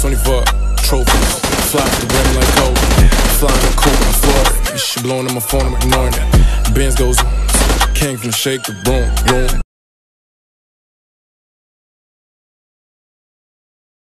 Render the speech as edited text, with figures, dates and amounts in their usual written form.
24 trophies, fly to the rim like Kobe. Flying the coupe in Florida. This shit blowing on my phone, I'm ignoring it. Benz goes on. Came from the shake, the boom, boom.